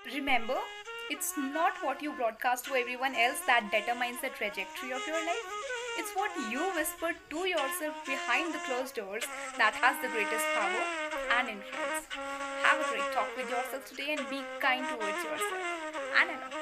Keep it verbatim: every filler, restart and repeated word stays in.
Remember, it's not what you broadcast to everyone else that determines the trajectory of your life. It's what you whisper to yourself behind the closed doors that has the greatest power and influence. Have a great talk with yourself today and be kind towards yourself. Anna.